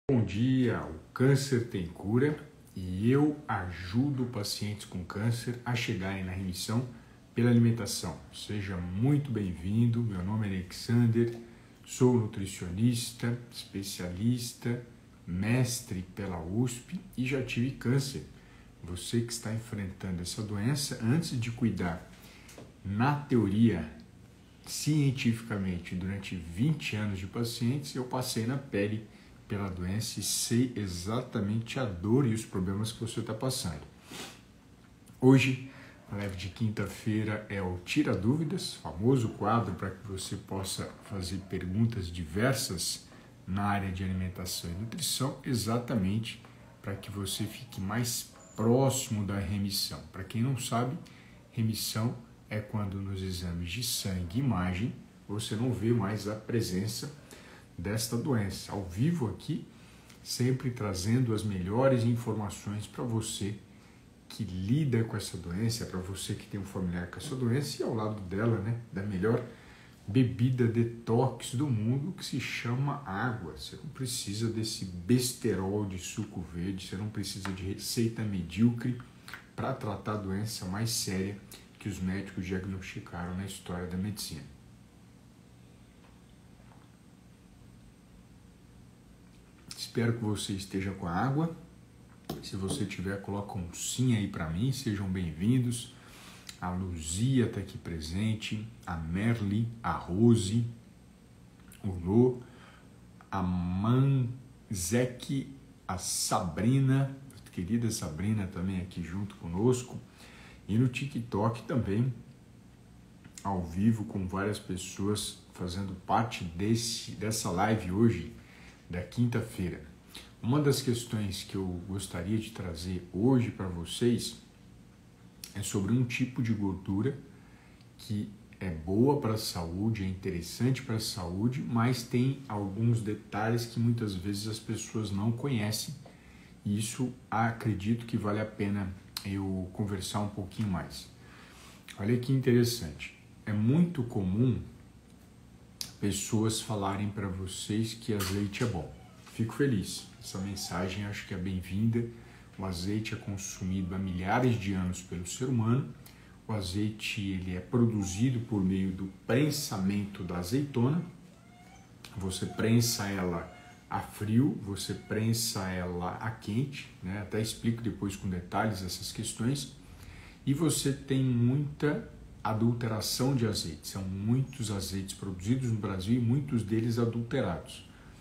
Bom dia, o câncer tem cura e eu ajudo pacientes com câncer a chegarem na remissão pela alimentação. Seja muito bem-vindo, meu nome é Alexander, sou nutricionista, especialista, mestre pela USP e já tive câncer. Você que está enfrentando essa doença, antes de cuidar na teoria, cientificamente, durante 20 anos de pacientes, eu passei na pele pela doença e sei exatamente a dor e os problemas que você está passando. Hoje, a live de quinta-feira é o Tira Dúvidas, famoso quadro para que você possa fazer perguntas diversas na área de alimentação e nutrição, exatamente para que você fique mais próximo da remissão. Para quem não sabe, remissão é quando nos exames de sangue e imagem você não vê mais a presença desta doença. Ao vivo aqui, sempre trazendo as melhores informações para você que lida com essa doença, para você que tem um familiar com essa doença e ao lado dela, da melhor bebida detox do mundo que se chama água. Você não precisa desse besterol de suco verde, você não precisa de receita medíocre para tratar a doença mais séria que os médicos diagnosticaram na história da medicina. Espero que você esteja com a água. Se você tiver, coloca um sim aí para mim. Sejam bem-vindos. A Luzia está aqui presente, a Merli, a Rose, o Lô, a Manzek, a Sabrina, a querida Sabrina também aqui junto conosco. E no TikTok também, ao vivo, com várias pessoas fazendo parte dessa live hoje, da quinta-feira. Uma das questões que eu gostaria de trazer hoje para vocês é sobre um tipo de gordura que é boa para a saúde, é interessante para a saúde, mas tem alguns detalhes que muitas vezes as pessoas não conhecem e isso acredito que vale a pena eu conversar um pouquinho mais. Olha que interessante, é muito comum pessoas falarem para vocês que azeite é bom. Fico feliz, essa mensagem acho que é bem-vinda. O azeite é consumido há milhares de anos pelo ser humano. O azeite ele é produzido por meio do prensamento da azeitona. Você prensa ela a frio, você prensa ela a quente, até explico depois com detalhes essas questões. E você tem muita adulteração de azeite. São muitos azeites produzidos no Brasil e muitos deles adulterados.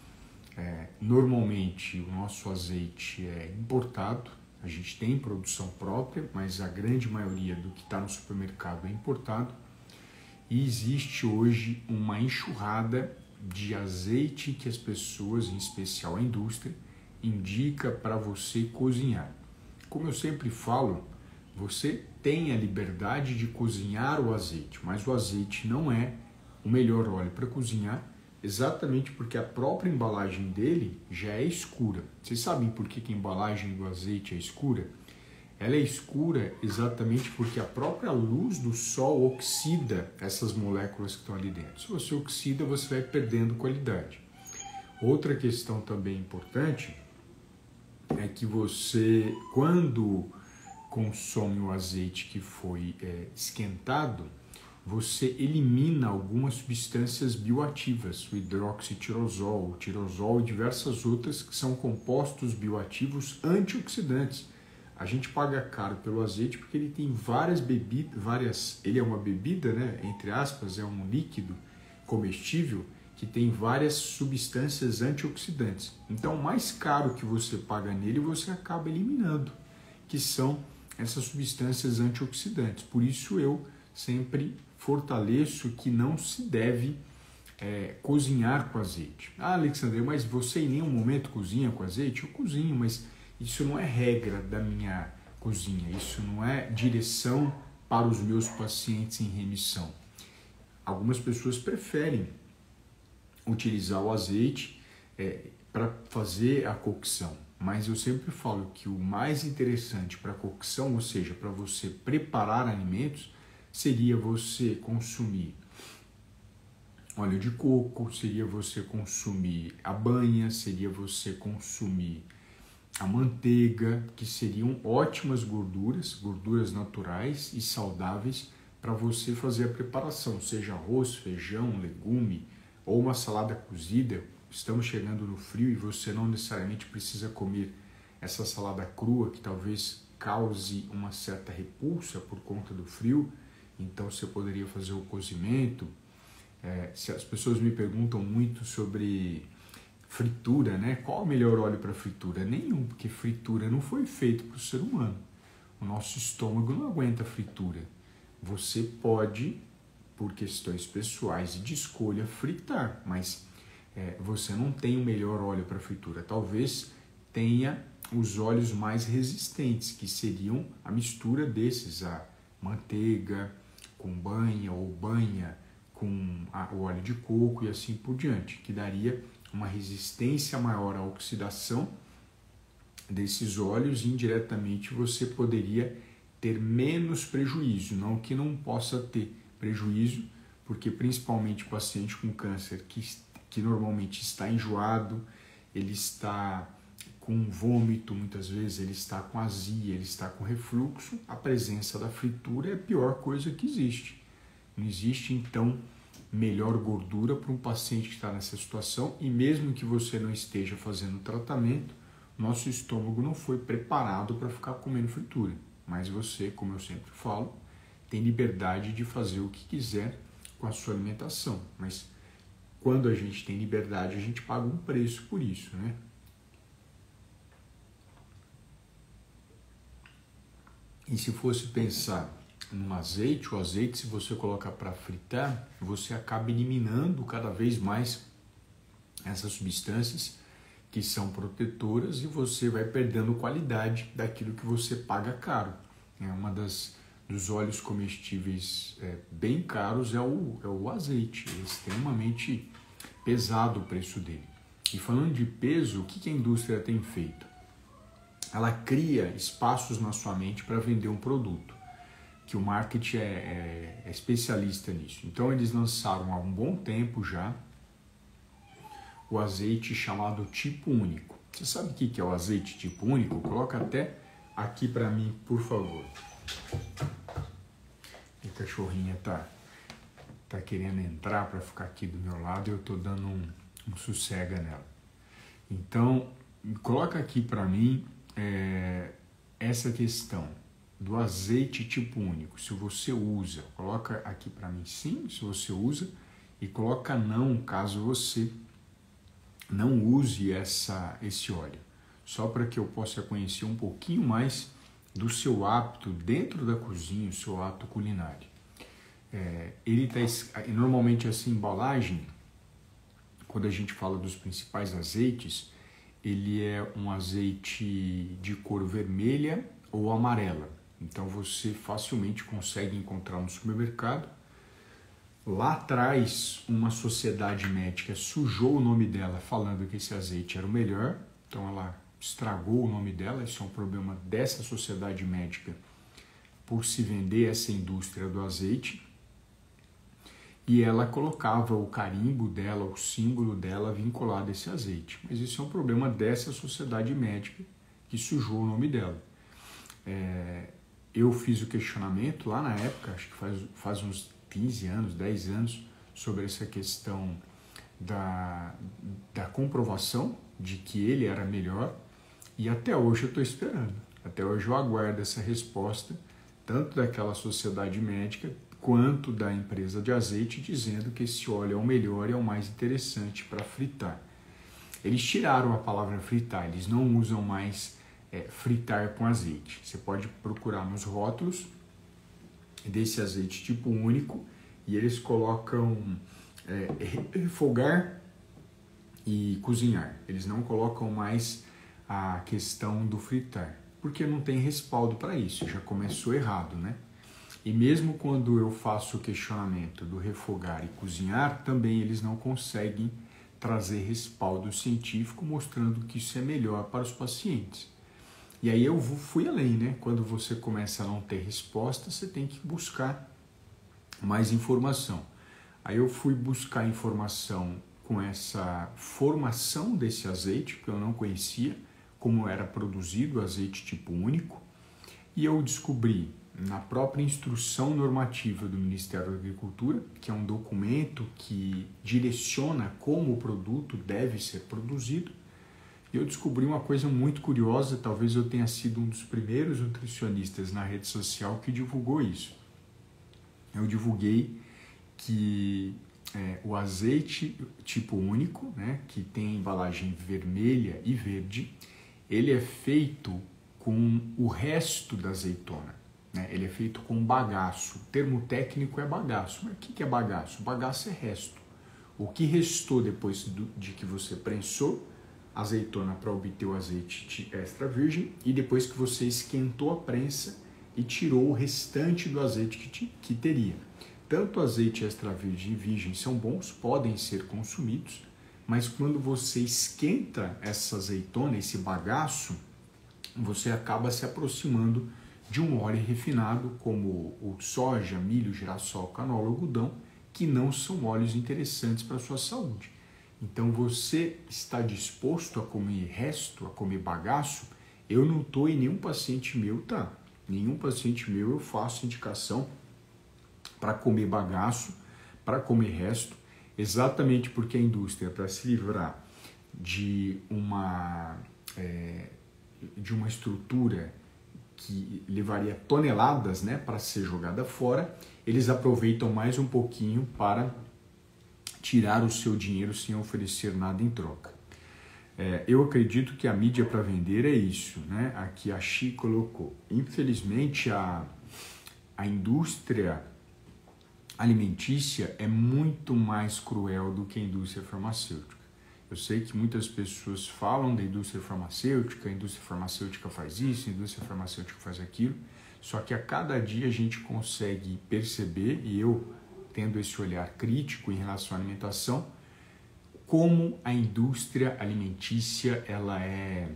Normalmente o nosso azeite é importado, a gente tem produção própria, mas a grande maioria do que está no supermercado é importado. E existe hoje uma enxurrada de azeite que as pessoas, em especial a indústria, indica para você cozinhar. Como eu sempre falo, você tem a liberdade de cozinhar o azeite, mas o azeite não é o melhor óleo para cozinhar, exatamente porque a própria embalagem dele já é escura. Vocês sabem por que a embalagem do azeite é escura? Ela é escura exatamente porque a própria luz do sol oxida essas moléculas que estão ali dentro. Se você oxida, você vai perdendo qualidade. Outra questão também importante é que você, quando consome o azeite que foi esquentado, você elimina algumas substâncias bioativas, o hidroxitirosol, o tirosol e diversas outras que são compostos bioativos antioxidantes. A gente paga caro pelo azeite porque ele tem várias bebidas, ele é uma bebida, entre aspas, é um líquido comestível que tem várias substâncias antioxidantes. Então, o mais caro que você paga nele, você acaba eliminando, que são essas substâncias antioxidantes. Por isso eu sempre fortaleço que não se deve cozinhar com azeite. Ah, Alexandre, mas você em nenhum momento cozinha com azeite? Eu cozinho, mas isso não é regra da minha cozinha, isso não é direção para os meus pacientes em remissão. Algumas pessoas preferem utilizar o azeite para fazer a cocção. Mas eu sempre falo que o mais interessante para a cocção, ou seja, para você preparar alimentos, seria você consumir óleo de coco, seria você consumir a banha, seria você consumir a manteiga, que seriam ótimas gorduras naturais e saudáveis para você fazer a preparação, seja arroz, feijão, legume ou uma salada cozida. Estamos chegando no frio e você não necessariamente precisa comer essa salada crua, que talvez cause uma certa repulsa por conta do frio, então você poderia fazer o cozimento. Se as pessoas me perguntam muito sobre fritura, né? Qual o melhor óleo para fritura? Nenhum, porque fritura não foi feito para o ser humano. O nosso estômago não aguenta fritura. Você pode, por questões pessoais e de escolha, fritar, mas você não tem o melhor óleo para fritura. Talvez tenha os óleos mais resistentes, que seriam a mistura desses, a manteiga com banha ou banha com o óleo de coco e assim por diante, que daria uma resistência maior à oxidação desses óleos e indiretamente você poderia ter menos prejuízo, não que não possa ter prejuízo, porque principalmente o paciente com câncer que normalmente está enjoado, ele está com vômito, muitas vezes ele está com azia, ele está com refluxo, a presença da fritura é a pior coisa que existe. Não existe então melhor gordura para um paciente que está nessa situação, e mesmo que você não esteja fazendo tratamento, nosso estômago não foi preparado para ficar comendo fritura. Mas você, como eu sempre falo, tem liberdade de fazer o que quiser com a sua alimentação. Mas quando a gente tem liberdade, a gente paga um preço por isso, né? E se fosse pensar no azeite, o azeite, se você colocar para fritar, você acaba eliminando cada vez mais essas substâncias que são protetoras e você vai perdendo qualidade daquilo que você paga caro. Dos óleos comestíveis bem caros é o azeite, é extremamente pesado o preço dele. E falando de peso, o que a indústria tem feito? Ela cria espaços na sua mente para vender um produto, que o marketing é especialista nisso. Então eles lançaram há um bom tempo já o azeite chamado tipo único. Você sabe o que é o azeite tipo único? Coloca até aqui para mim, por favor. A cachorrinha tá querendo entrar para ficar aqui do meu lado e eu tô dando um sossega nela. Então, coloca aqui para mim essa questão do azeite tipo único. Se você usa, coloca aqui para mim sim, se você usa, e coloca não, caso você não use esse óleo. Só para que eu possa conhecer um pouquinho mais do seu hábito dentro da cozinha, o seu hábito culinário. Normalmente essa embalagem, quando a gente fala dos principais azeites, ele é um azeite de cor vermelha ou amarela. Então você facilmente consegue encontrar no supermercado. Lá atrás, uma sociedade médica sujou o nome dela falando que esse azeite era o melhor. Então ela estragou o nome dela. Isso é um problema dessa sociedade médica por se vender essa indústria do azeite. E ela colocava o carimbo dela, o símbolo dela vinculado a esse azeite. Mas isso é um problema dessa sociedade médica que sujou o nome dela. Eu fiz o questionamento lá na época, acho que faz uns 15 anos, 10 anos, sobre essa questão da comprovação de que ele era melhor, e até hoje eu estou esperando. Até hoje eu aguardo essa resposta, tanto daquela sociedade médica, quanto da empresa de azeite, dizendo que esse óleo é o melhor e é o mais interessante para fritar. Eles tiraram a palavra fritar, eles não usam mais fritar com azeite. Você pode procurar nos rótulos desse azeite tipo único e eles colocam refogar e cozinhar. Eles não colocam mais a questão do fritar, porque não tem respaldo para isso, já começou errado, né? E mesmo quando eu faço o questionamento do refogar e cozinhar, também eles não conseguem trazer respaldo científico mostrando que isso é melhor para os pacientes. E aí eu fui além, né? Quando você começa a não ter resposta, você tem que buscar mais informação. Aí eu fui buscar informação com essa formação desse azeite, que eu não conhecia, como era produzido o azeite tipo único, e eu descobri na própria instrução normativa do Ministério da Agricultura, que é um documento que direciona como o produto deve ser produzido, e eu descobri uma coisa muito curiosa, talvez eu tenha sido um dos primeiros nutricionistas na rede social que divulgou isso. Eu divulguei que o azeite tipo único, né, que tem embalagem vermelha e verde, ele é feito com o resto da azeitona, né? Ele é feito com bagaço. O termo técnico é bagaço. Mas o que é bagaço? Bagaço é resto. O que restou depois de que você prensou a azeitona para obter o azeite extra virgem e depois que você esquentou a prensa e tirou o restante do azeite que teria. Tanto azeite extra virgem e virgem são bons, podem ser consumidos, mas quando você esquenta essa azeitona, esse bagaço, você acaba se aproximando de um óleo refinado como o soja, milho, girassol, canola, algodão, que não são óleos interessantes para a sua saúde. Então você está disposto a comer resto, a comer bagaço? Eu não estou e nenhum paciente meu tá. Nenhum paciente meu eu faço indicação para comer bagaço, para comer resto, exatamente porque a indústria, para se livrar de uma estrutura que levaria toneladas, né, para ser jogada fora, eles aproveitam mais um pouquinho para tirar o seu dinheiro sem oferecer nada em troca. Eu acredito que a mídia para vender é isso, né? Aqui a Xi colocou. Infelizmente, a indústria alimentícia é muito mais cruel do que a indústria farmacêutica. Eu sei que muitas pessoas falam da indústria farmacêutica, a indústria farmacêutica faz isso, a indústria farmacêutica faz aquilo, só que a cada dia a gente consegue perceber, e eu tendo esse olhar crítico em relação à alimentação, como a indústria alimentícia ela é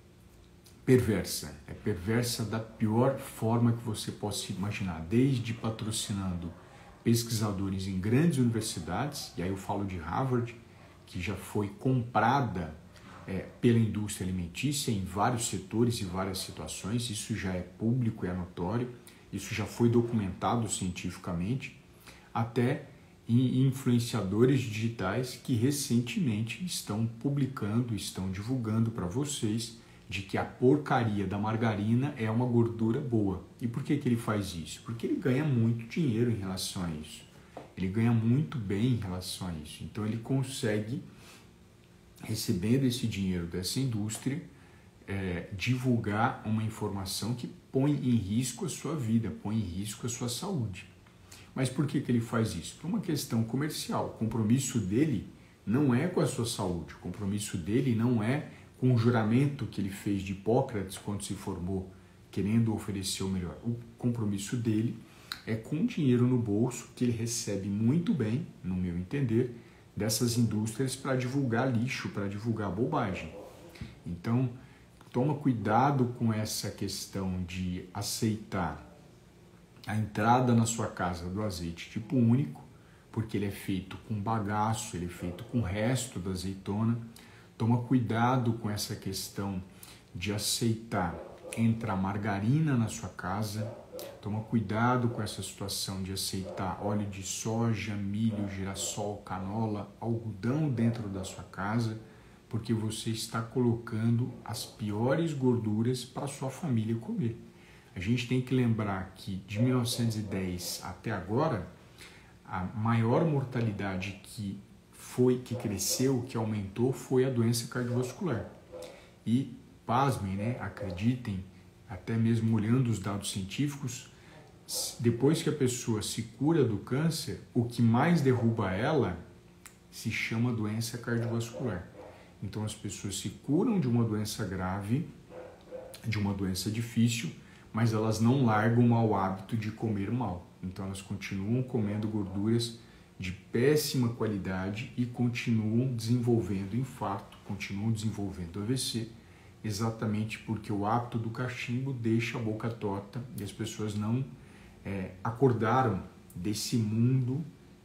perversa da pior forma que você possa imaginar, desde patrocinando pesquisadores em grandes universidades, e aí eu falo de Harvard, que já foi comprada pela indústria alimentícia em vários setores e várias situações, isso já é público e é notório, isso já foi documentado cientificamente, até em influenciadores digitais que recentemente estão publicando, estão divulgando para vocês de que a porcaria da margarina é uma gordura boa. E por que ele faz isso? Porque ele ganha muito dinheiro em relação a isso. Ele ganha muito bem em relação a isso. Então ele consegue, recebendo esse dinheiro dessa indústria, divulgar uma informação que põe em risco a sua vida, põe em risco a sua saúde. Mas por que ele faz isso? Por uma questão comercial. O compromisso dele não é com a sua saúde, o compromisso dele não é com o juramento que ele fez de Hipócrates quando se formou, querendo oferecer o melhor. O compromisso dele é com dinheiro no bolso, que ele recebe muito bem, no meu entender, dessas indústrias para divulgar lixo, para divulgar bobagem. Então, toma cuidado com essa questão de aceitar a entrada na sua casa do azeite tipo único, porque ele é feito com bagaço, ele é feito com resto da azeitona. Toma cuidado com essa questão de aceitar entrar margarina na sua casa. Toma cuidado com essa situação de aceitar óleo de soja, milho, girassol, canola, algodão dentro da sua casa, porque você está colocando as piores gorduras para sua família comer. A gente tem que lembrar que de 1910 até agora, a maior mortalidade que cresceu, que aumentou, foi a doença cardiovascular. E, pasmem, né? Acreditem, até mesmo olhando os dados científicos, depois que a pessoa se cura do câncer, o que mais derruba ela se chama doença cardiovascular. Então as pessoas se curam de uma doença grave, de uma doença difícil, mas elas não largam o mau hábito de comer mal. Então elas continuam comendo gorduras de péssima qualidade e continuam desenvolvendo infarto, continuam desenvolvendo AVC, exatamente porque o hábito do cachimbo deixa a boca torta e as pessoas não acordaram desse mundo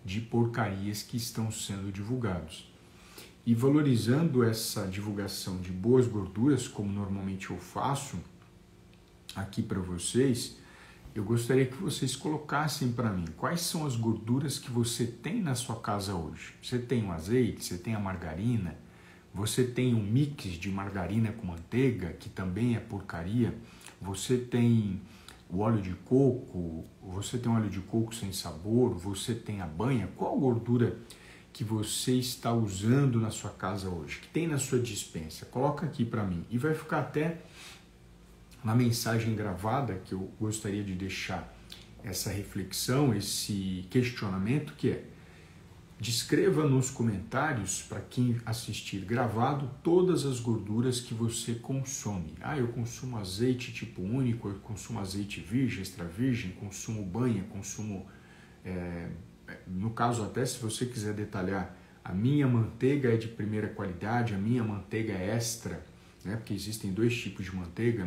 de porcarias que estão sendo divulgados. E valorizando essa divulgação de boas gorduras, como normalmente eu faço aqui para vocês, eu gostaria que vocês colocassem para mim quais são as gorduras que você tem na sua casa hoje. Você tem o azeite, você tem a margarina, você tem um mix de margarina com manteiga, que também é porcaria, você tem o óleo de coco, você tem óleo de coco sem sabor, você tem a banha. Qual gordura que você está usando na sua casa hoje, que tem na sua despensa? Coloca aqui para mim e vai ficar até uma mensagem gravada que eu gostaria de deixar essa reflexão, esse questionamento, que é: descreva nos comentários, para quem assistir gravado, todas as gorduras que você consome. Eu consumo azeite tipo único, eu consumo azeite virgem, extra virgem, consumo banha, consumo... no caso, até se você quiser detalhar, a minha manteiga é de primeira qualidade, a minha manteiga é extra, né? Porque existem dois tipos de manteiga.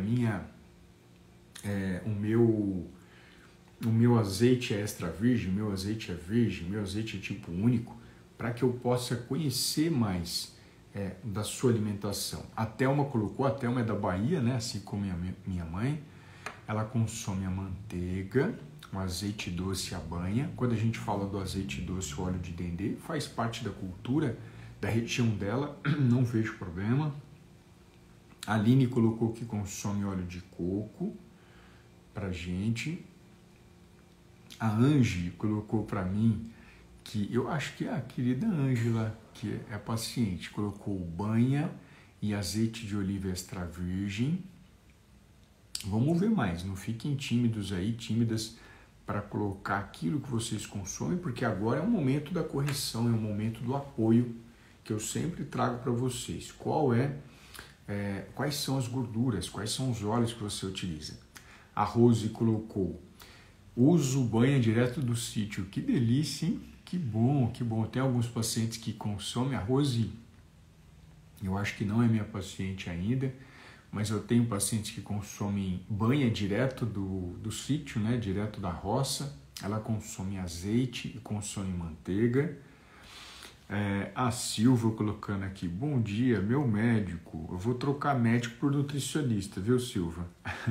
O meu azeite é extra virgem, o meu azeite é virgem, o meu azeite é tipo único, para que eu possa conhecer mais da sua alimentação. A Thelma colocou, a Thelma é da Bahia, né? Assim como minha mãe, ela consome a manteiga, o azeite doce e a banha. Quando a gente fala do azeite doce, o óleo de dendê, faz parte da cultura, da região dela, não vejo problema. A Aline colocou que consome óleo de coco pra gente. A Angie colocou para mim que, eu acho que é a querida Ângela, que é paciente, colocou banha e azeite de oliva extra virgem. Vamos ver mais, não fiquem tímidos aí, tímidas, para colocar aquilo que vocês consomem, porque agora é o momento da correção, é o momento do apoio que eu sempre trago para vocês. Quais são as gorduras, quais são os óleos que você utiliza? A Rose colocou: uso banha direto do sítio. Que delícia, hein? Que bom, que bom. Tem alguns pacientes que consomem. A Rose, eu acho que não é minha paciente ainda, mas eu tenho pacientes que consomem banha direto do sítio, né? Direto da roça. Ela consome azeite e consome manteiga. A Silva colocando aqui: bom dia, meu médico. Eu vou trocar médico por nutricionista, viu, Silva?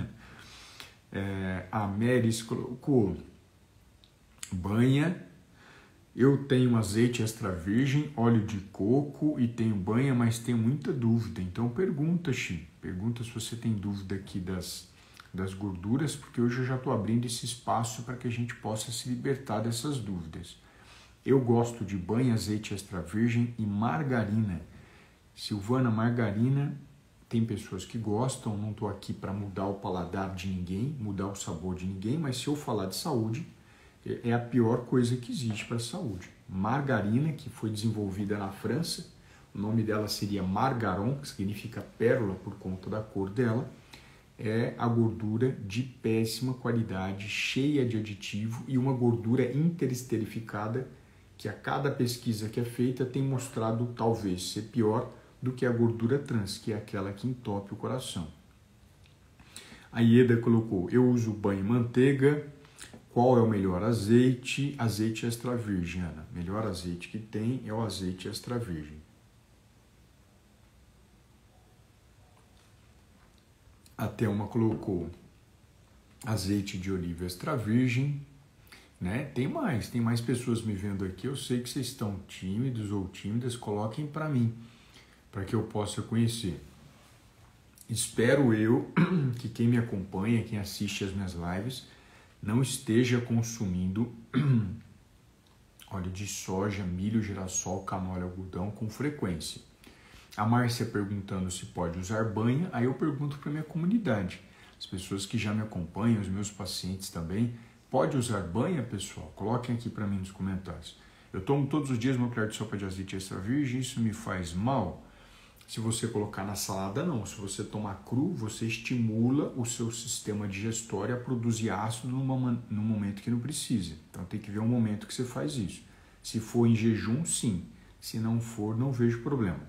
A Meris colocou banha. Eu tenho azeite extra virgem, óleo de coco e tenho banha, mas tenho muita dúvida. Então pergunta, Xi. Pergunta se você tem dúvida aqui das gorduras, porque hoje eu já estou abrindo esse espaço para que a gente possa se libertar dessas dúvidas. Eu gosto de banha, azeite extra virgem e margarina. Silvana, margarina, tem pessoas que gostam, não estou aqui para mudar o paladar de ninguém, mudar o sabor de ninguém, mas se eu falar de saúde, é a pior coisa que existe para a saúde. Margarina, que foi desenvolvida na França, o nome dela seria margaron, que significa pérola por conta da cor dela, é a gordura de péssima qualidade, cheia de aditivo e uma gordura interesterificada, que a cada pesquisa que é feita tem mostrado talvez ser pior do que a gordura trans, que é aquela que entope o coração. A Ieda colocou: eu uso banho e manteiga. Qual é o melhor azeite? Azeite extra virgem, Ana. Melhor azeite que tem é o azeite extra virgem. A Thelma colocou azeite de oliva extra virgem. Né? Tem mais pessoas me vendo aqui. Eu sei que vocês estão tímidos ou tímidas. Coloquem para mim, para que eu possa conhecer. Espero eu que quem me acompanha, quem assiste as minhas lives, não esteja consumindo óleo de soja, milho, girassol, canola, algodão com frequência. A Márcia perguntando se pode usar banha. Aí eu pergunto para minha comunidade, as pessoas que já me acompanham, os meus pacientes também. Pode usar banha, pessoal? Coloquem aqui para mim nos comentários. Eu tomo todos os dias uma colher de sopa de azeite extra virgem, isso me faz mal? Se você colocar na salada, não. Se você tomar cru, você estimula o seu sistema digestório a produzir ácido num momento que não precisa. Então tem que ver um momento que você faz isso. Se for em jejum, sim. Se não for, não vejo problema.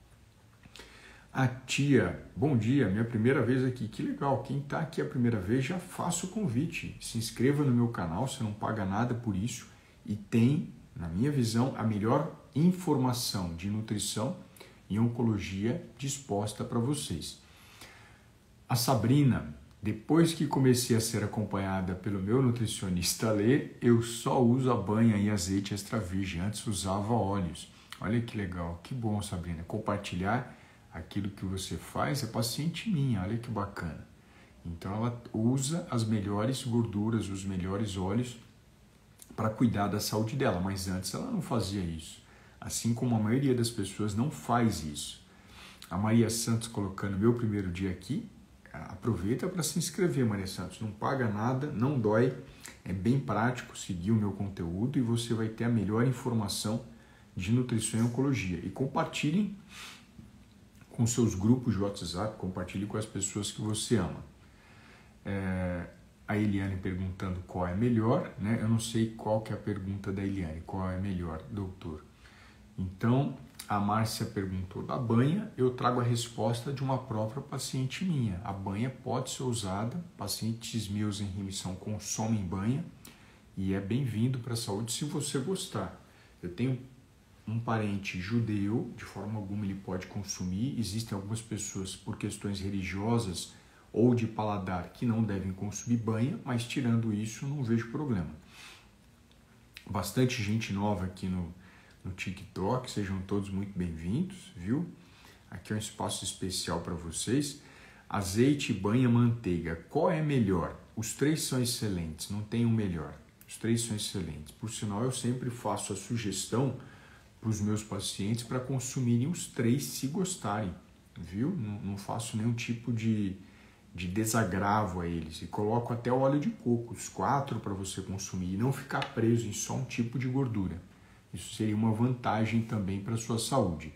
A tia, bom dia, minha primeira vez aqui. Que legal, quem está aqui a primeira vez, já faça o convite. Se inscreva no meu canal, você não paga nada por isso. E tem na minha visão, a melhor informação de nutrição e oncologia disposta para vocês. A Sabrina, depois que comecei a ser acompanhada pelo meu nutricionista Lê, eu só uso a banha e azeite extra virgem. Antes usava óleos. Olha que legal, que bom, Sabrina. Compartilhar aquilo que você faz é paciente minha, olha que bacana. Então ela usa as melhores gorduras, os melhores óleos para cuidar da saúde dela, mas antes ela não fazia isso. Assim como a maioria das pessoas não faz isso. A Maria Santos colocando meu primeiro dia aqui, aproveita para se inscrever, Maria Santos, não paga nada, não dói, é bem prático seguir o meu conteúdo e você vai ter a melhor informação de nutrição e oncologia. E compartilhem com seus grupos de WhatsApp, compartilhe com as pessoas que você ama. A Eliane perguntando qual é melhor, né? Eu não sei qual que é a pergunta da Eliane, qual é melhor, doutor. Então, a Márcia perguntou da banha, eu trago a resposta de uma própria paciente minha. A banha pode ser usada, pacientes meus em remissão consomem banha e é bem-vindo para a saúde se você gostar. Eu tenho um parente judeu, de forma alguma ele pode consumir. Existem algumas pessoas por questões religiosas ou de paladar que não devem consumir banha, mas tirando isso não vejo problema. Bastante gente nova aqui no TikTok, sejam todos muito bem-vindos, viu? Aqui é um espaço especial para vocês. Azeite, banha, manteiga, qual é melhor? Os três são excelentes, não tem um melhor. Os três são excelentes. Por sinal, eu sempre faço a sugestão para os meus pacientes para consumirem os três se gostarem, viu? Não faço nenhum tipo de desagravo a eles. E coloco até o óleo de coco, os 4 para você consumir e não ficar preso em só um tipo de gordura. Isso seria uma vantagem também para a sua saúde.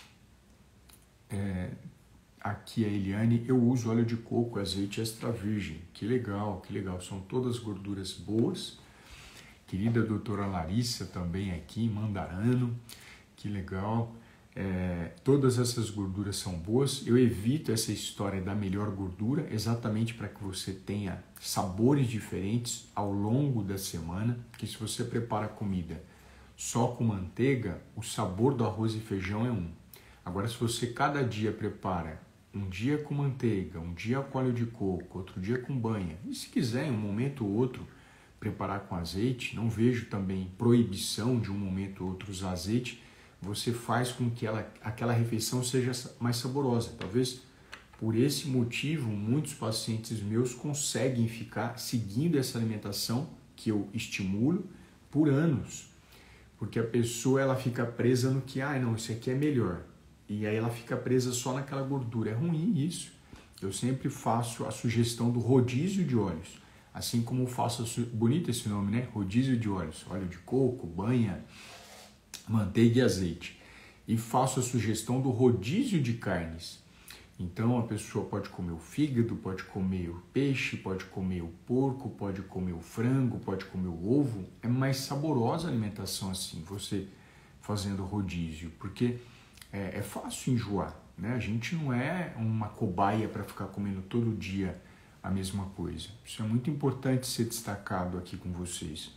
Aqui a Eliane, eu uso óleo de coco, azeite extra virgem. Que legal, que legal. São todas gorduras boas. Querida doutora Larissa também aqui, Mandarano. Que legal. Todas essas gorduras são boas. Eu evito essa história da melhor gordura exatamente para que você tenha sabores diferentes ao longo da semana, que se você prepara comida só com manteiga, o sabor do arroz e feijão é um. Agora, se você cada dia prepara um dia com manteiga, um dia com óleo de coco, outro dia com banha, e se quiser, em um momento ou outro, preparar com azeite, não vejo também proibição de um momento ou outro usar azeite, você faz com que aquela refeição seja mais saborosa. Talvez por esse motivo, muitos pacientes meus conseguem ficar seguindo essa alimentação que eu estimulo por anos. Porque a pessoa ela fica presa no que, não, isso aqui é melhor. E aí ela fica presa só naquela gordura. É ruim isso. Eu sempre faço a sugestão do rodízio de óleos. Assim como faço, bonito esse nome, né? Rodízio de óleos. Óleo de coco, banha, manteiga e azeite. E faço a sugestão do rodízio de carnes. Então a pessoa pode comer o fígado, pode comer o peixe, pode comer o porco, pode comer o frango, pode comer o ovo. É mais saborosa a alimentação assim, você fazendo rodízio, porque é fácil enjoar, né? A gente não é uma cobaia para ficar comendo todo dia a mesma coisa. Isso é muito importante ser destacado aqui com vocês.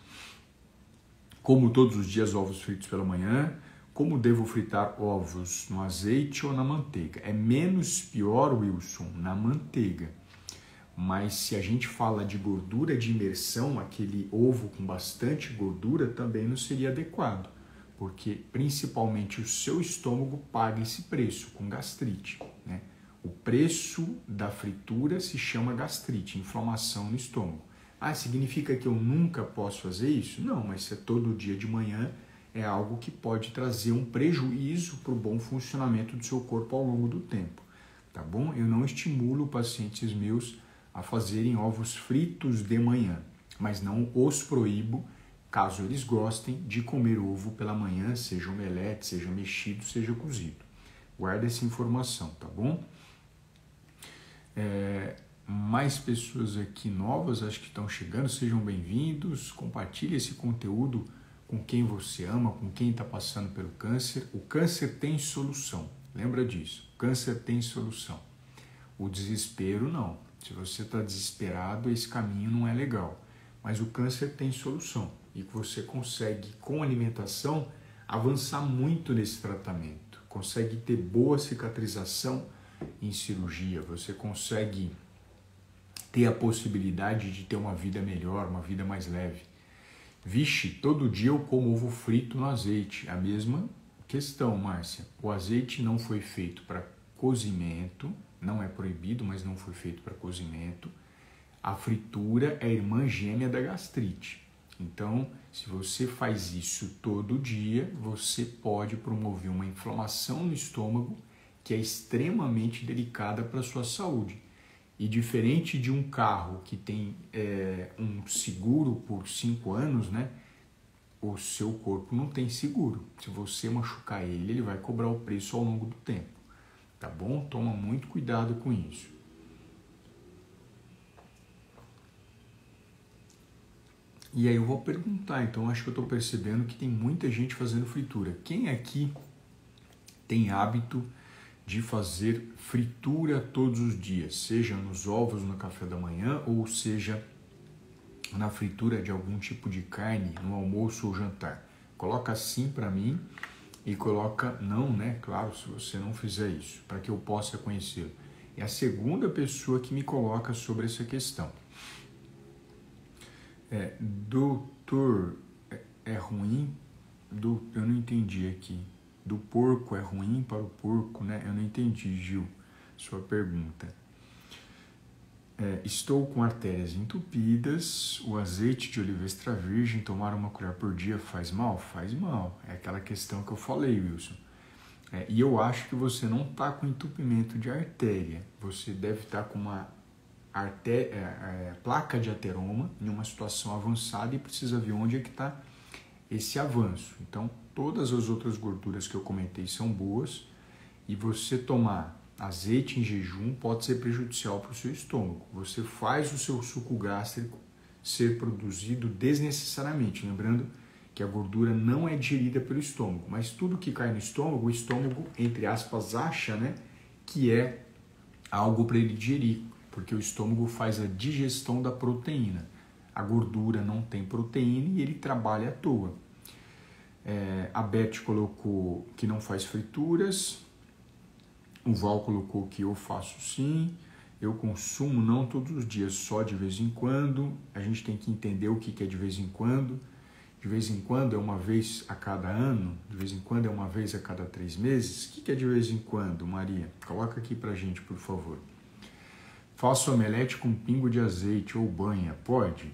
Como todos os dias ovos fritos pela manhã. Como devo fritar ovos no azeite ou na manteiga? É menos pior, Wilson, na manteiga. Mas se a gente fala de gordura de imersão, aquele ovo com bastante gordura também não seria adequado, porque principalmente o seu estômago paga esse preço com gastrite, né? O preço da fritura se chama gastrite, inflamação no estômago. Significa que eu nunca posso fazer isso? Não, mas se é todo dia de manhã, é algo que pode trazer um prejuízo para o bom funcionamento do seu corpo ao longo do tempo, tá bom? Eu não estimulo pacientes meus a fazerem ovos fritos de manhã, mas não os proíbo, caso eles gostem, de comer ovo pela manhã, seja omelete, seja mexido, seja cozido. Guarda essa informação, tá bom? Mais pessoas aqui novas, acho que estão chegando, sejam bem-vindos, compartilhe esse conteúdo com quem você ama, com quem está passando pelo câncer. O câncer tem solução, lembra disso, o câncer tem solução. O desespero não, se você está desesperado, esse caminho não é legal, mas o câncer tem solução. e que você consegue, com alimentação, avançar muito nesse tratamento. Consegue ter boa cicatrização em cirurgia, você consegue ter a possibilidade de ter uma vida melhor, uma vida mais leve. Vixe, todo dia eu como ovo frito no azeite. A mesma questão, Márcia. O azeite não foi feito para cozimento, não é proibido, mas não foi feito para cozimento. A fritura é a irmã gêmea da gastrite. Então, se você faz isso todo dia, você pode promover uma inflamação no estômago que é extremamente delicada para a sua saúde. E diferente de um carro que tem um seguro por 5 anos, né? O seu corpo não tem seguro. Se você machucar ele, ele vai cobrar o preço ao longo do tempo. Tá bom? Toma muito cuidado com isso. E aí eu vou perguntar, então acho que eu estou percebendo que tem muita gente fazendo fritura. Quem aqui tem hábito de fazer fritura todos os dias, seja nos ovos no café da manhã ou seja na fritura de algum tipo de carne no almoço ou jantar? Coloca sim para mim e coloca não, né? Claro, se você não fizer isso, para que eu possa conhecê-lo. É a segunda pessoa que me coloca sobre essa questão. Doutor, é ruim? Eu não entendi aqui. Do porco é ruim para o porco, né? Eu não entendi, Gil, sua pergunta. Estou com artérias entupidas, o azeite de oliva extra virgem, tomar uma colher por dia faz mal? Faz mal. É aquela questão que eu falei, Wilson. E eu acho que você não está com entupimento de artéria. Você deve estar com uma placa de ateroma em uma situação avançada e precisa ver onde é que está esse avanço. Então, todas as outras gorduras que eu comentei são boas e você tomar azeite em jejum pode ser prejudicial para o seu estômago. Você faz o seu suco gástrico ser produzido desnecessariamente, lembrando que a gordura não é digerida pelo estômago, mas tudo que cai no estômago, o estômago, entre aspas, acha, né, que é algo para ele digerir, porque o estômago faz a digestão da proteína. A gordura não tem proteína e ele trabalha à toa. A Beth colocou que não faz frituras. O Val colocou que eu faço sim. Eu consumo não todos os dias, só de vez em quando. A gente tem que entender o que é de vez em quando. De vez em quando é uma vez a cada ano. De vez em quando é uma vez a cada 3 meses. O que é de vez em quando, Maria? Coloca aqui pra gente, por favor. Faço omelete com pingo de azeite ou banha. Pode?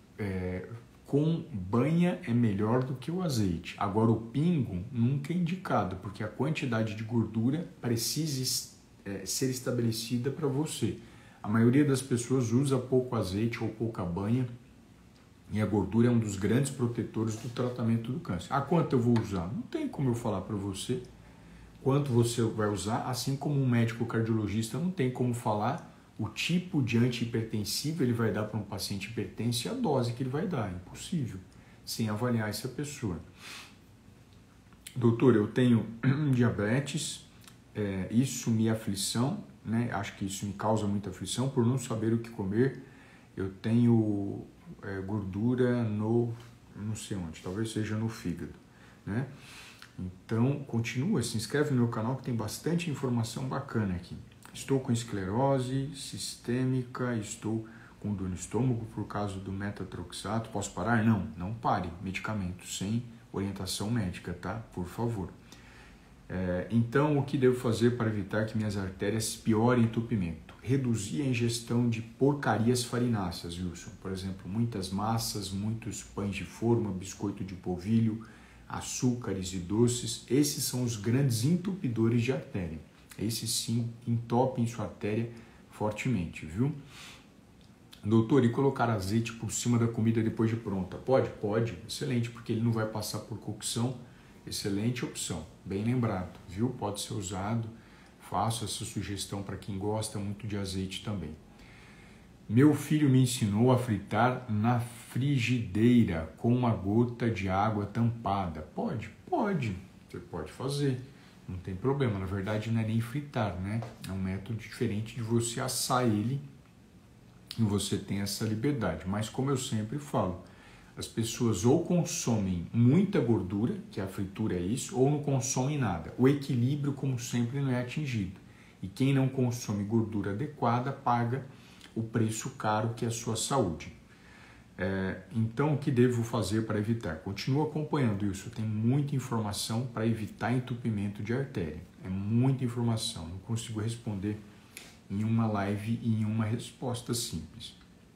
Com banha é melhor do que o azeite. Agora, o pingo nunca é indicado, porque a quantidade de gordura precisa ser estabelecida para você. A maioria das pessoas usa pouco azeite ou pouca banha, e a gordura é um dos grandes protetores do tratamento do câncer. Quanto eu vou usar? Não tem como eu falar para você quanto você vai usar, assim como um médico cardiologista não tem como falar o tipo de antihipertensivo ele vai dar para um paciente hipertenso e a dose que ele vai dar. É impossível, sem avaliar essa pessoa. Doutor, eu tenho diabetes, isso me aflição, né? Acho que isso me causa muita aflição por não saber o que comer. Eu tenho gordura no, não sei onde, talvez seja no fígado, né? Então, continua, se inscreve no meu canal que tem bastante informação bacana aqui. Estou com esclerose sistêmica, estou com dor no estômago por causa do metotrexato. Posso parar? Não, não pare. Medicamento sem orientação médica, tá? Por favor. Então, o que devo fazer para evitar que minhas artérias piorem entupimento? Reduzir a ingestão de porcarias farináceas, Wilson. Por exemplo, muitas massas, muitos pães de forma, biscoito de polvilho, açúcares e doces. Esses são os grandes entupidores de artéria. Esses sim entopem sua artéria fortemente, viu? Doutor, e colocar azeite por cima da comida depois de pronta? Pode? Pode. Excelente, porque ele não vai passar por cocção. Excelente opção. Bem lembrado, viu? Pode ser usado. Faço essa sugestão para quem gosta muito de azeite também. Meu filho me ensinou a fritar na frigideira com uma gota de água tampada. Pode? Pode. Você pode fazer. Não tem problema, na verdade não é nem fritar, né? É um método diferente de você assar ele e você tem essa liberdade. Mas como eu sempre falo, As pessoas ou consomem muita gordura, que a fritura é isso, ou não consomem nada. O equilíbrio, como sempre, não é atingido. E quem não consome gordura adequada paga o preço caro que é a sua saúde. Então, o que devo fazer para evitar? Continua acompanhando isso. Tem muita informação para evitar entupimento de artéria. É muita informação. Não consigo responder em uma live e em uma resposta simples.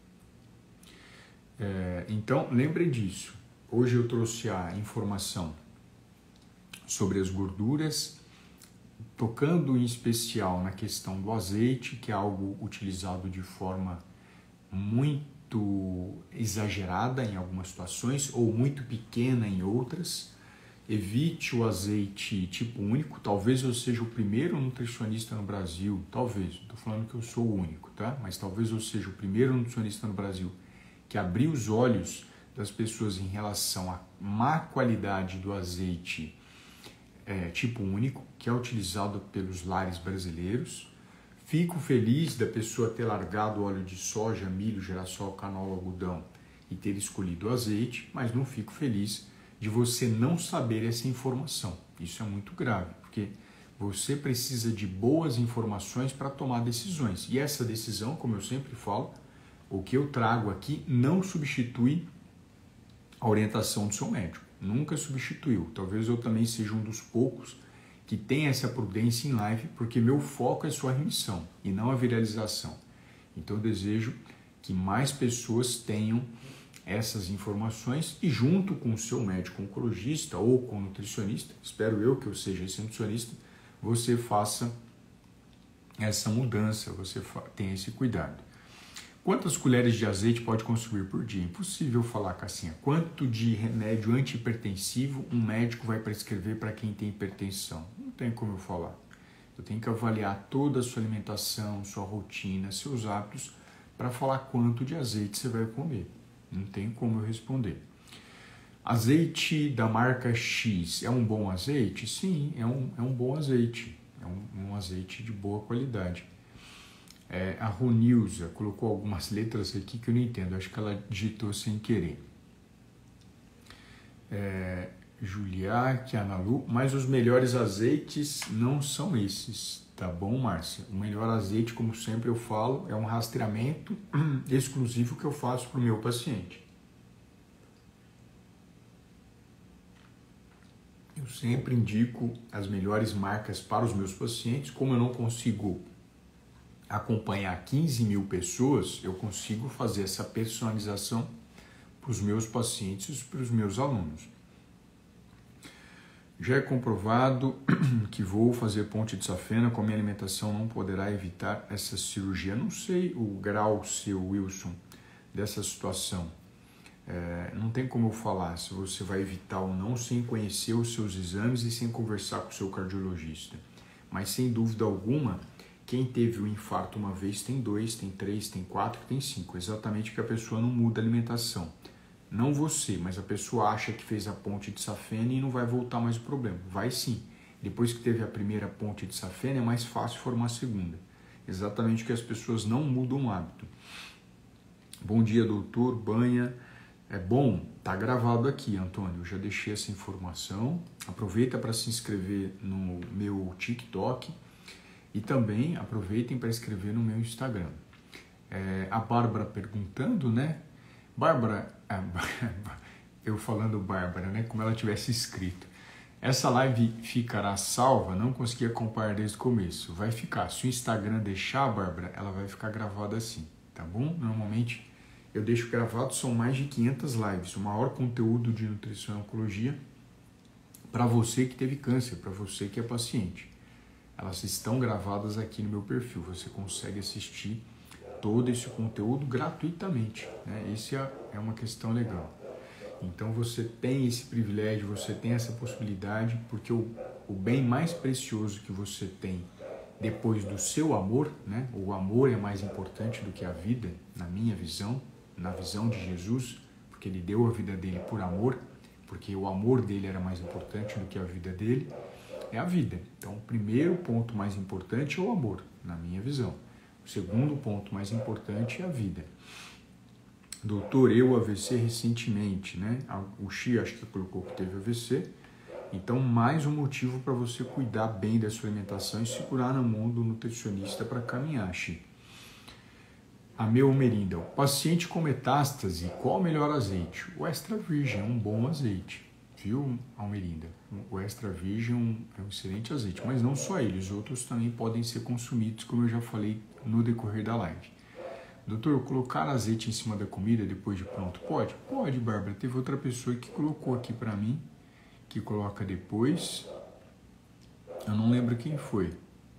Então, lembre disso. Hoje eu trouxe a informação sobre as gorduras, tocando em especial na questão do azeite, que é algo utilizado de forma muito exagerada em algumas situações ou muito pequena em outras. Evite o azeite tipo único. Talvez eu seja o primeiro nutricionista no Brasil, talvez, estou falando que eu sou o único, tá? Mas talvez eu seja o primeiro nutricionista no Brasil que abriu os olhos das pessoas em relação à má qualidade do azeite tipo único, que é utilizado pelos lares brasileiros. Fico feliz da pessoa ter largado o óleo de soja, milho, girassol, canola, algodão e ter escolhido o azeite, mas não fico feliz de você não saber essa informação. Isso é muito grave, porque você precisa de boas informações para tomar decisões. E essa decisão, como eu sempre falo, o que eu trago aqui não substitui a orientação do seu médico. Nunca substituiu. Talvez eu também seja um dos poucos que tem essa prudência em live, porque meu foco é sua remissão e não a viralização. Então eu desejo que mais pessoas tenham essas informações e junto com o seu médico oncologista ou com o nutricionista, espero eu que eu seja esse nutricionista, você faça essa mudança, você tenha esse cuidado. Quantas colheres de azeite pode consumir por dia? Impossível falar, Cassinha. Quanto de remédio antihipertensivo um médico vai prescrever para quem tem hipertensão? Não tem como eu falar. Eu tenho que avaliar toda a sua alimentação, sua rotina, seus hábitos, para falar quanto de azeite você vai comer. Não tem como eu responder. Azeite da marca X é um bom azeite? Sim, é um bom azeite. É um azeite de boa qualidade. A Ronilza colocou algumas letras aqui que eu não entendo, acho que ela digitou sem querer. Juliac, Analu, mas os melhores azeites não são esses, tá bom, Márcia? O melhor azeite, como sempre eu falo, é um rastreamento exclusivo que eu faço para o meu paciente. Eu sempre indico as melhores marcas para os meus pacientes, como eu não consigo acompanhar 15 mil pessoas, eu consigo fazer essa personalização para os meus pacientes e para os meus alunos. Já é comprovado que vou fazer ponte de safena com a minha alimentação não poderá evitar essa cirurgia. Não sei o grau seu, Wilson, dessa situação. Não tem como eu falar se você vai evitar ou não sem conhecer os seus exames e sem conversar com o seu cardiologista. Mas sem dúvida alguma, quem teve o infarto uma vez tem 2, tem 3, tem 4, tem 5. Exatamente porque a pessoa não muda a alimentação. Não você, mas a pessoa acha que fez a ponte de safena e não vai voltar mais o problema. Vai sim. Depois que teve a primeira ponte de safena é mais fácil formar a segunda. Exatamente porque as pessoas não mudam o hábito. Bom dia, doutor. Banha. É bom, tá gravado aqui, Antônio. Eu já deixei essa informação. Aproveita para se inscrever no meu TikTok. E também aproveitem para escrever no meu Instagram. A Bárbara perguntando, né? Bárbara, eu falando Bárbara, né? Como ela tivesse escrito. Essa live ficará salva? Não consegui acompanhar desde o começo. Vai ficar. Se o Instagram deixar, Bárbara, ela vai ficar gravada assim, tá bom? Normalmente eu deixo gravado, são mais de 500 lives. O maior conteúdo de nutrição e oncologia para você que teve câncer, para você que é paciente. Elas estão gravadas aqui no meu perfil. Você consegue assistir todo esse conteúdo gratuitamente, né? Isso é uma questão legal. Então você tem esse privilégio, você tem essa possibilidade, porque o bem mais precioso que você tem depois do seu amor, né? O amor é mais importante do que a vida, na minha visão, na visão de Jesus, porque ele deu a vida dele por amor, porque o amor dele era mais importante do que a vida dele. É a vida. Então, o primeiro ponto mais importante é o amor, na minha visão. O segundo ponto mais importante é a vida. Doutor, eu AVC recentemente, né? O Xi acho que colocou que teve AVC. Então, mais um motivo para você cuidar bem da sua alimentação e segurar na mão do nutricionista para caminhar, Xi. A meu Merinda, o paciente com metástase, qual o melhor azeite? O extra virgem é um bom azeite, viu, Almerinda? O extra virgem é um excelente azeite, mas não só ele, os outros também podem ser consumidos, como eu já falei no decorrer da live. Doutor, colocar azeite em cima da comida depois de pronto? Pode? Pode, Bárbara. Teve outra pessoa que colocou aqui para mim, que coloca depois. Eu não lembro quem foi.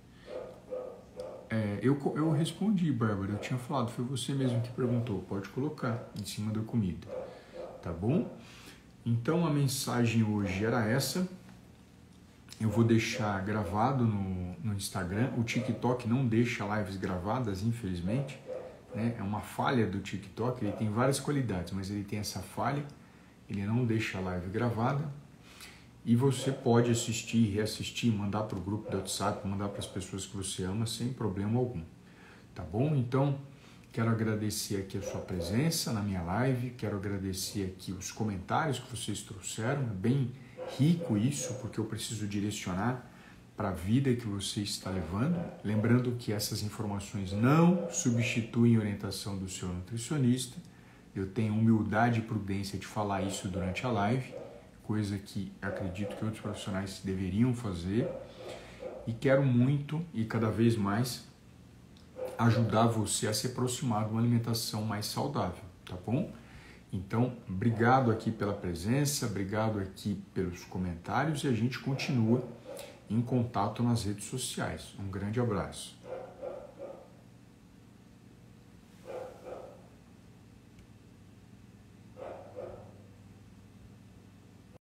Eu respondi, Bárbara, eu tinha falado, foi você mesmo que perguntou, pode colocar em cima da comida, tá bom? Então a mensagem hoje era essa, eu vou deixar gravado no Instagram, o TikTok não deixa lives gravadas, infelizmente, né? É uma falha do TikTok, ele tem várias qualidades, mas ele tem essa falha, ele não deixa a live gravada. E você pode assistir, reassistir, mandar para o grupo do WhatsApp, mandar para as pessoas que você ama sem problema algum. Tá bom? Então, quero agradecer aqui a sua presença na minha live, quero agradecer aqui os comentários que vocês trouxeram, é bem rico isso, porque eu preciso direcionar para a vida que você está levando. Lembrando que essas informações não substituem a orientação do seu nutricionista. Eu tenho humildade e prudência de falar isso durante a live, coisa que acredito que outros profissionais deveriam fazer, e quero muito e cada vez mais ajudar você a se aproximar de uma alimentação mais saudável, tá bom? Então, obrigado aqui pela presença, obrigado aqui pelos comentários e a gente continua em contato nas redes sociais. Um grande abraço.